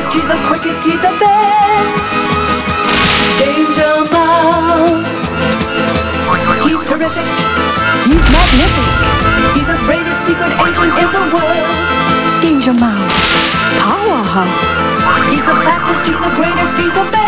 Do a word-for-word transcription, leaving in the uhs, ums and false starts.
fastest, he's the quickest, he's the best. Danger Mouse. He's terrific, he's magnific, he's the bravest secret agent in the world. Danger Mouse, powerhouse. He's the fastest, he's the greatest, he's the best.